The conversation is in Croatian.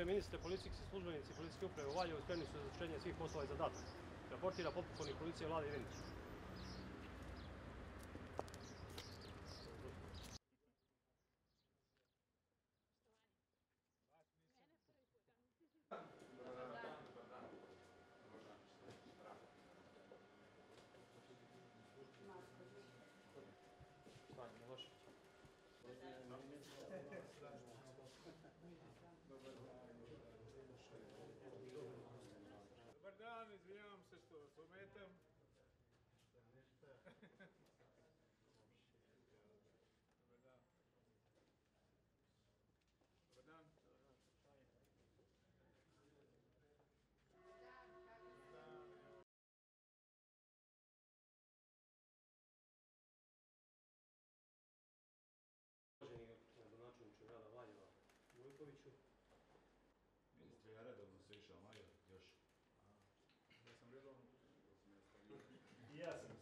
Gospodine ministre, policijski službenici policijske uprave u Valjevu spremni su za izvršenje svih poslova i zadataka. Raportira potpukovnik policije Vlade Ivinić. Dobar dan, izvinjavam se što vas ometam. Dobar dan. Dobar dan. Uvaženi gradonačelniče grada Valjeva Vujkoviću. Ministre, ja redovno se išao Majo, još. Ja sam redovno. I ja sam